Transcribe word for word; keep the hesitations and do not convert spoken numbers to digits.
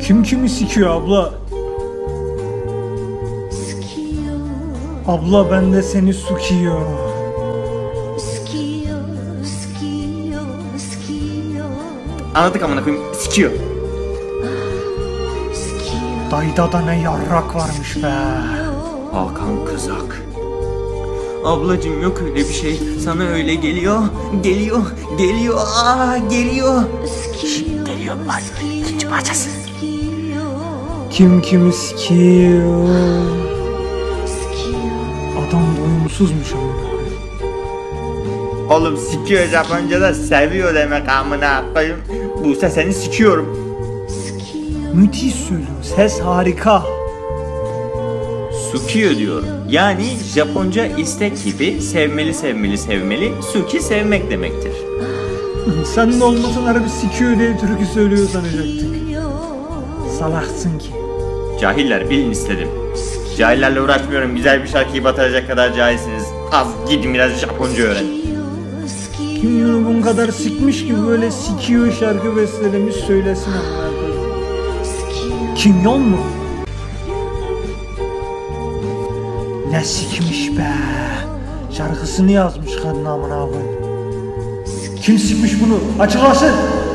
Kim kimi sikiyor abla? Abla ben de seni sukiyor. Anladık amına koyayım, sikiyor. Dayda da ne yarrak varmış be. Hakan Kızak. Ablacım yok öyle bir şey. Sana öyle geliyor. Geliyor. Geliyor. Aa geliyor. Şimdi geliyor bak. İkinci parçası. Kim kimi sikiyor? Adam doyumsuzmuş amına koyayım. Oğlum sikiyor Japonca'da seviyor demek amına koyayım. Buse seni sikiyorum. Müthiş söylüyor. Ses harika. Sukiyo diyorum. Yani Japonca istek gibi sevmeli sevmeli sevmeli. Suki sevmek demektir. Sen de olmasan harbi sikiyor diye türkü söylüyor sanacaktık. Salaksın ki. Cahiller bilin istedim. Cahillerle uğraşmıyorum. Güzel bir şarkıyı batıracak kadar cahilsiniz. Az gidin biraz Japonca öğren. Kim bunu bunun kadar sikmiş ki böyle sikiyor şarkı bestelemiş söylesin amına koyayım. Kimyon mu? Ne sikmiş be. Şarkısını yazmış kadın amına koyayım. Kim sikmiş bunu? Açıklasın.